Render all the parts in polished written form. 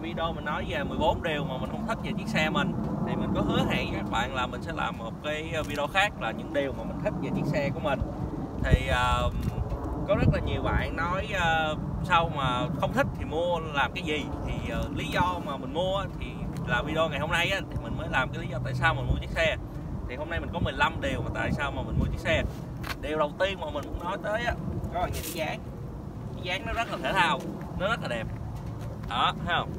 video mình nói về 14 điều mà mình không thích về chiếc xe mình, thì mình có hứa hẹn với các bạn là mình sẽ làm một cái video khác là những điều mà mình thích về chiếc xe của mình. Thì có rất là nhiều bạn nói sao mà không thích thì mua làm cái gì, thì lý do mà mình mua thì là video ngày hôm nay á, thì mình mới làm cái lý do tại sao mình mua chiếc xe. Thì hôm nay mình có 15 điều mà tại sao mà mình mua chiếc xe. Điều đầu tiên mà mình muốn nói tới á, các bạn nhìn cái dáng nó rất là thể thao, nó rất là đẹp đó, thấy không?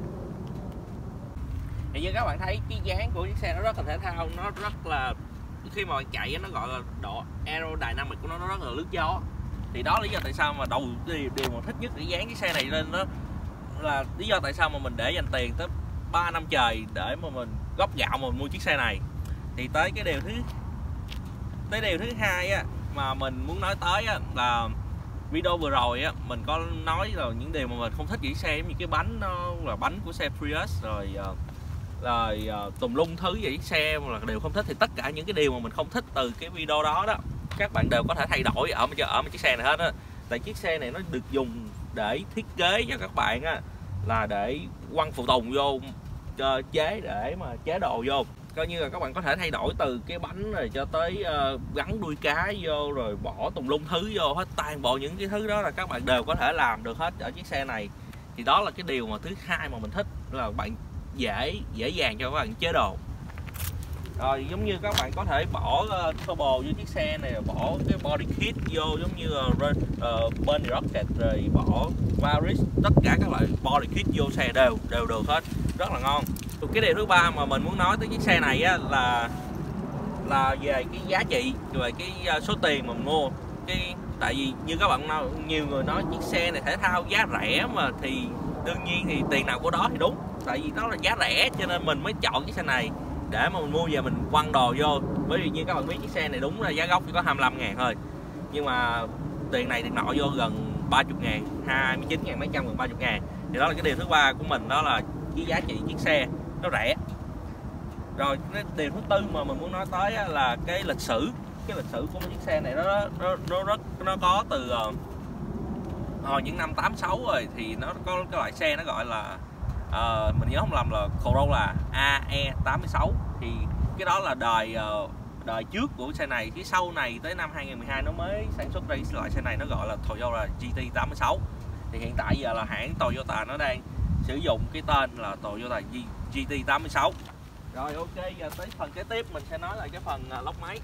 Thì như các bạn thấy cái dáng của chiếc xe nó rất là thể thao, nó rất là, khi mà bạn chạy nó gọi là độ aerodynamic của nó rất là lướt gió. Thì đó là lý do tại sao mà điều mà thích nhất để dán cái xe này lên, đó là lý do tại sao mà mình để dành tiền tới 3 năm trời để mà mình góp gạo mà mình mua chiếc xe này. Thì tới điều thứ hai á, mà mình muốn nói tới á, là video vừa rồi á, mình có nói là những điều mà mình không thích về xe, giống như cái bánh nó là bánh của xe Prius, rồi tùm lum thứ về chiếc xe là đều không thích. Thì tất cả những cái điều mà mình không thích từ cái video đó các bạn đều có thể thay đổi ở chiếc xe này hết á. Tại chiếc xe này nó được dùng để thiết kế cho các bạn á, là để quăng phụ tùng vô, chế để mà chế đồ vô. Coi như là các bạn có thể thay đổi từ cái bánh rồi cho tới gắn đuôi cá vô, rồi bỏ tùm lum thứ vô hết, toàn bộ những cái thứ đó là các bạn đều có thể làm được hết ở chiếc xe này. Thì đó là cái điều mà thứ hai mà mình thích, là bạn dễ dàng cho các bạn chế đồ. Rồi giống như các bạn có thể bỏ turbo vô chiếc xe này, bỏ cái body kit vô, giống như Bernie Rocket, rồi bỏ Varis, tất cả các loại body kit vô xe đều được hết, rất là ngon. Cái điều thứ ba mà mình muốn nói tới chiếc xe này á, là về cái giá trị, về cái số tiền mà mình mua. Tại vì như các bạn nói, nhiều người nói chiếc xe này thể thao giá rẻ mà, thì đương nhiên thì tiền nào của đó thì đúng. Tại vì nó là giá rẻ cho nên mình mới chọn chiếc xe này để mà mình mua về mình quăng đồ vô. Bởi vì như các bạn biết, chiếc xe này đúng là giá gốc chỉ có 25.000 thôi, nhưng mà tiền này tiền nọ vô gần 30.000, 29.000 mấy trăm, gần 30.000. Thì đó là cái điều thứ ba của mình, đó là cái giá trị chiếc xe nó rẻ. Rồi cái điều thứ tư mà mình muốn nói tới là cái lịch sử của chiếc xe này. Nó có từ hồi những năm 86 rồi. Thì nó có cái loại xe nó gọi là mình nhớ không lầm là Corolla AE86. Thì cái đó là đời trước của xe này. Cái sau này tới năm 2012 nó mới sản xuất ra cái loại xe này, nó gọi là Toyota GT86. Thì hiện tại giờ là hãng Toyota nó đang sử dụng cái tên là Toyota GT86. Rồi ok, giờ tới phần kế tiếp mình sẽ nói là cái phần lốc máy.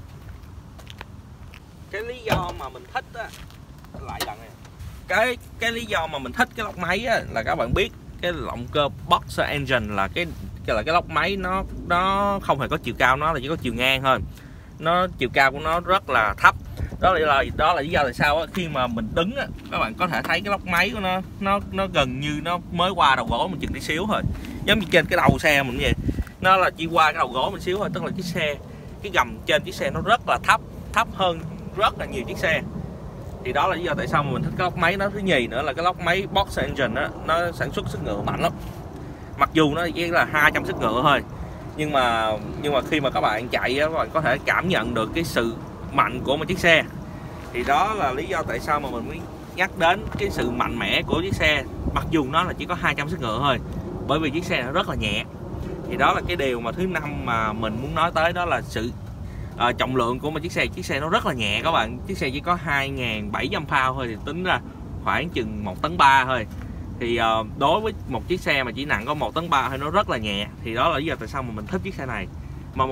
Cái lý do mà mình thích á, lại lần này, cái lý do mà mình thích cái lốc máy á, là các bạn biết cái động cơ boxer engine là cái lốc máy nó không hề có chiều cao, nó là chỉ có chiều ngang thôi. Chiều cao của nó rất là thấp. Đó là lý do tại sao á, khi mà mình đứng á, các bạn có thể thấy cái lốc máy của nó gần như nó mới qua đầu gối mình chừng tí xíu thôi, giống như trên cái đầu xe mình vậy. Nó là chỉ qua cái đầu gối mình xíu thôi, tức là cái gầm trên chiếc xe nó rất là thấp hơn rất là nhiều chiếc xe. Thì đó là lý do tại sao mà mình thích cái lốc máy. Nó thứ nhì nữa là cái lốc máy boxer engine á, nó sản xuất sức ngựa mạnh lắm. Mặc dù nó chỉ là 200 sức ngựa thôi, nhưng mà khi mà các bạn chạy á, các bạn có thể cảm nhận được cái sự mạnh của một chiếc xe. Thì đó là lý do tại sao mà mình mới nhắc đến cái sự mạnh mẽ của chiếc xe, mặc dù nó là chỉ có 200 sức ngựa thôi, bởi vì chiếc xe nó rất là nhẹ. Thì đó là cái điều mà thứ năm mà mình muốn nói tới, đó là sự trọng lượng của một chiếc xe nó rất là nhẹ các bạn. Chiếc xe chỉ có 2.700 pound thôi, thì tính ra khoảng chừng 1,3 tấn thôi. Thì đối với một chiếc xe mà chỉ nặng có 1,3 tấn thôi, nó rất là nhẹ. Thì đó là lý do tại sao mà mình thích chiếc xe này. Mà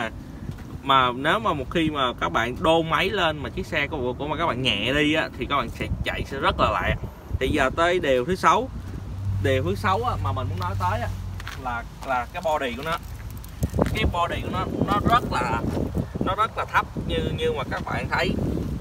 nếu mà một khi mà các bạn đô máy lên mà chiếc xe của mà các bạn nhẹ đi á, thì các bạn sẽ chạy rất là lẹ. Thì giờ tới điều thứ sáu. Điều thứ sáu á, mà mình muốn nói tới á, là cái body của nó. Cái body của nó rất là thấp, như mà các bạn thấy.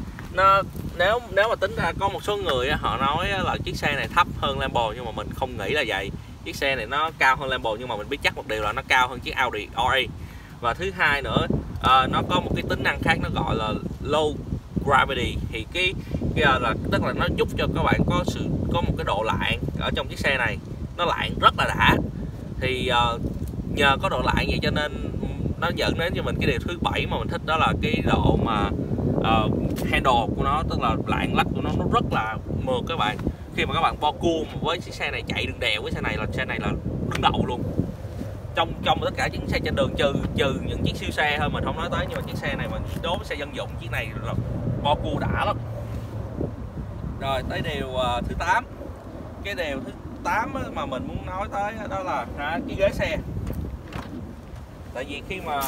Nếu mà tính ra, có một số người á, họ nói là chiếc xe này thấp hơn Lambo, nhưng mà mình không nghĩ là vậy. Chiếc xe này nó cao hơn Lambo, nhưng mà mình biết chắc một điều là nó cao hơn chiếc Audi RS. Và thứ hai nữa, nó có một cái tính năng khác, nó gọi là low gravity. Thì cái là tức là nó giúp cho các bạn có một cái độ lạng ở trong chiếc xe này, nó lạng rất là đã. Thì nhờ có độ lạng vậy cho nên nó dẫn đến cho mình cái điều thứ bảy mà mình thích, đó là cái độ mà handle của nó, tức là lạng lách của nó rất là mượt các bạn. khi mà các bạn bo cua với chiếc xe này chạy đường đèo, với xe này là đứng đầu luôn trong tất cả những xe trên đường, trừ những chiếc siêu xe thôi mình không nói tới, nhưng mà chiếc xe này mà đối với xe dân dụng, chiếc này là bo cua đã lắm. Rồi tới điều thứ 8. Cái điều thứ 8 mà mình muốn nói tới đó là cái ghế xe. Tại vì khi mà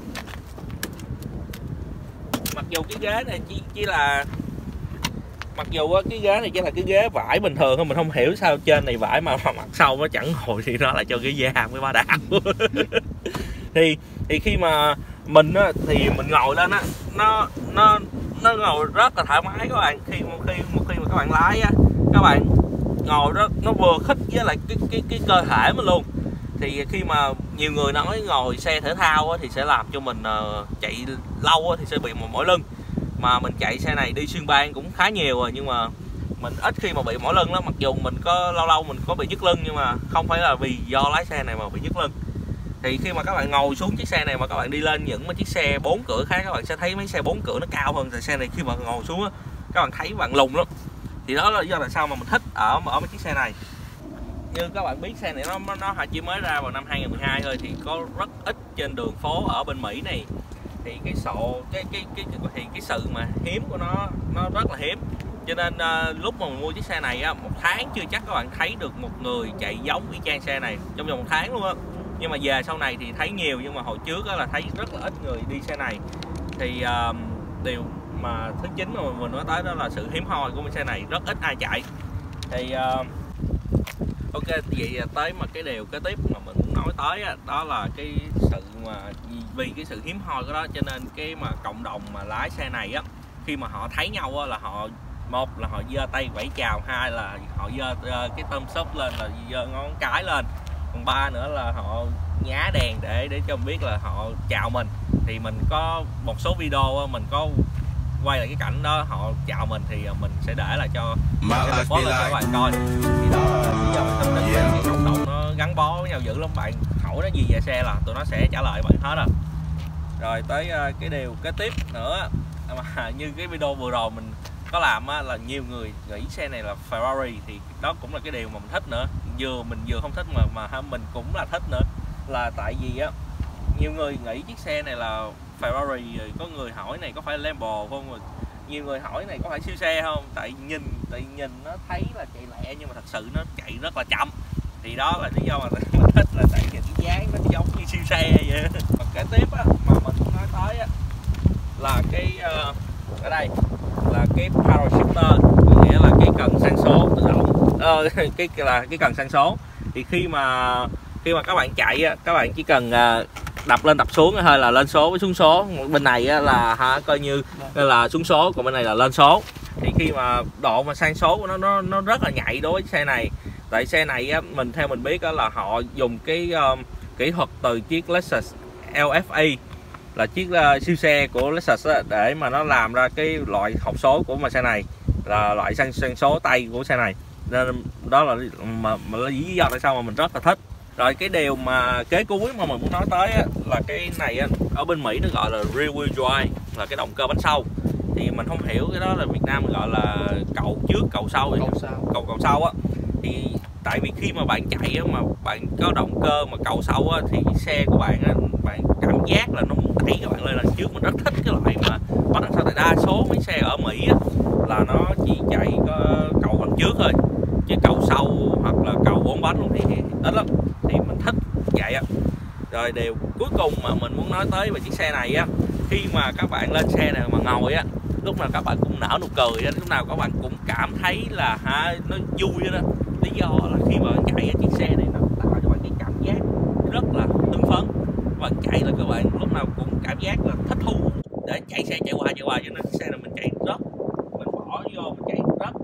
mặc dù cái ghế này chỉ là cái ghế này chỉ là cái ghế vải bình thường thôi, mình không hiểu sao trên này vải mà mặt sau nó chẳng ngồi thì nó lại cho cái da mới ba đạp. thì khi mà mình á, thì mình ngồi lên á, nó ngồi rất là thoải mái các bạn. Khi mà các bạn lái á, các bạn ngồi đó nó vừa khít với lại cái cơ thể mình luôn. Thì khi mà nhiều người nói ngồi xe thể thao á, thì sẽ làm cho mình chạy lâu á, thì sẽ bị mỏi lưng. Mà mình chạy xe này đi xuyên bang cũng khá nhiều rồi, nhưng mà mình ít khi mà bị mỏi lưng lắm. Mặc dù mình có lâu mình có bị nhức lưng, nhưng mà không phải là vì do lái xe này mà bị nhức lưng. Thì khi mà các bạn ngồi xuống chiếc xe này mà các bạn đi lên những chiếc xe 4 cửa khác, các bạn sẽ thấy mấy xe 4 cửa nó cao hơn. Tại xe này khi mà ngồi xuống á, các bạn thấy bạn lùn lắm. Thì đó là lý do tại sao mà mình thích ở mấy chiếc xe này. Như các bạn biết, xe này nó chỉ mới ra vào năm 2012 thôi, thì có rất ít trên đường phố ở bên Mỹ này. Thì cái sự mà hiếm của nó rất là hiếm. Cho nên lúc mà mình mua chiếc xe này á, 1 tháng chưa chắc các bạn thấy được một người chạy giống y chang xe này trong vòng 1 tháng luôn á. Nhưng mà về sau này thì thấy nhiều, nhưng mà hồi trước á là thấy rất là ít người đi xe này. Thì điều mà thứ 9 mà mình nói tới đó là sự hiếm hoi của xe này, rất ít ai chạy. Thì ok, vậy tới mà cái điều kế tiếp mà mình muốn nói tới á, đó là cái sự mà vì cái sự hiếm hoi của đó, cho nên cái mà cộng đồng mà lái xe này á, khi mà họ thấy nhau á, là họ, một là họ giơ tay vẫy chào, hai là họ giơ cái thumbs up lên, là giơ ngón cái lên, còn ba nữa là họ nhá đèn để cho mình biết là họ chào mình. Thì mình có một số video á, mình có quay lại cái cảnh đó họ chào mình, thì mình sẽ để lại cho post lên cho các bạn coi. Thì đó là lý do mình tin đến cái cộng đồng nó gắn bó với nhau dữ lắm. Bạn hỏi nó gì về xe là tụi nó sẽ trả lời bạn hết à. Rồi tới cái điều kế tiếp nữa, mà như cái video vừa rồi mình có làm á, là nhiều người nghĩ xe này là Ferrari, thì đó cũng là cái điều mà mình thích nữa. Mình vừa không thích mà mình cũng là thích nữa, là tại vì á, nhiều người nghĩ chiếc xe này là Ferrari. Có người hỏi này có phải Lambo không, rồi nhiều người hỏi này có phải siêu xe không. Tại nhìn nó thấy là chạy lẹ, nhưng mà thật sự nó chạy rất là chậm. Thì đó là lý do mà mình thích, là tại vì cái dáng nó giống như siêu xe vậy. Và cái tiếp á, mà mình muốn nói tới á, là cái ở đây là cái power shifter, nghĩa là cái cần sang số tự động. Cái cần sang số. Thì khi mà các bạn chạy á, các bạn chỉ cần đập lên đập xuống hay là lên số với xuống số. Bên này á, là coi như là xuống số, còn bên này là lên số. Thì khi mà độ mà sang số của nó rất là nhạy đối với xe này. Tại xe này á, theo mình biết á, là họ dùng cái kỹ thuật từ chiếc Lexus LFA, là chiếc siêu xe của Lexus á, để mà nó làm ra cái loại hộp số của xe này, là loại sang số tay của xe này. Nên đó là lý do tại sao mà mình rất là thích. Rồi cái điều mà kế cuối mà mình muốn nói tới á, là cái này á, ở bên Mỹ nó gọi là rear wheel drive, là cái động cơ bánh sau. Thì mình không hiểu cái đó là Việt Nam gọi là cầu trước cầu sau, cầu sau á. Thì tại vì khi mà bạn chạy á, mà bạn có động cơ mà cầu sau á, thì xe của bạn á, bạn cảm giác là nó muốn đẩy các bạn lên đằng trước. Mình rất thích cái loại mà bắt đằng sau. Tại đa số mấy xe ở Mỹ á, là nó chỉ chạy có cầu đằng trước thôi, chứ cầu sau hoặc là cầu 4 bánh luôn thì ít lắm. Thì mình thích vậy á. Rồi điều cuối cùng mà mình muốn nói tới về chiếc xe này á, khi mà các bạn lên xe này mà ngồi á, lúc nào các bạn cũng nở nụ cười á, lúc nào các bạn cũng cảm thấy là nó vui đó. Lý do là khi mà chạy chiếc xe này nó tạo cho bạn cái cảm giác rất là hưng phấn. Và chạy là các bạn lúc nào cũng cảm giác là thích thú để chạy xe chạy qua, cho nên chiếc xe này mình chạy mình bỏ vô mình chạy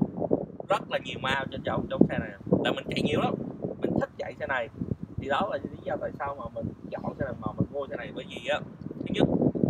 rất là nhiều mile trên trong xe này. Tại mình chạy nhiều lắm, mình thích chạy xe này. Thì đó là lý do tại sao mà mình chọn xe này, mà mình mua xe này. Bởi vì á, thứ nhất,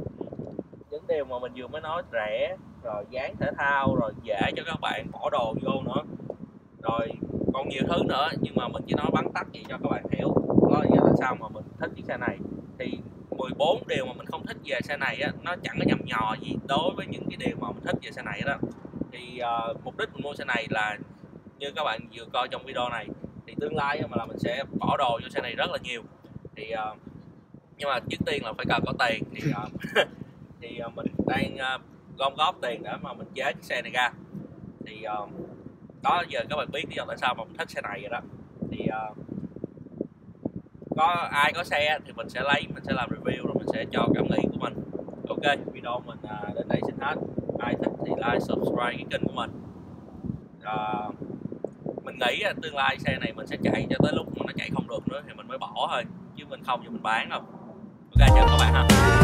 những điều mà mình vừa mới nói, rẻ, rồi dáng thể thao, rồi dễ cho các bạn bỏ đồ vô nữa, rồi còn nhiều thứ nữa, nhưng mà mình chỉ nói vắn tắt vậy cho các bạn hiểu. Đó là lý do tại sao mà mình thích chiếc xe này. Thì 14 điều mà mình không thích về xe này á, nó chẳng có nhầm nhò gì đối với những cái điều mà mình thích về xe này đó. Thì mục đích mình mua xe này là như các bạn vừa coi trong video này thì tương lai mà là mình sẽ bỏ đồ vô xe này rất là nhiều. Thì nhưng mà trước tiên là phải cần có tiền thì mình đang gom góp tiền để mà mình chế cái xe này ra. Thì đó, giờ các bạn biết lý do tại sao mà mình thích xe này rồi đó. Thì có ai có xe thì mình sẽ lấy, mình sẽ làm review rồi mình sẽ cho cảm nghĩ của mình. Ok, video mình đến đây xin hết. Ai thích thì like, subscribe cái kênh của mình. Mình nghĩ tương lai xe này mình sẽ chạy cho tới lúc mà nó chạy không được nữa thì mình mới bỏ thôi, chứ mình không thì mình bán không. Ok, chào các bạn ha.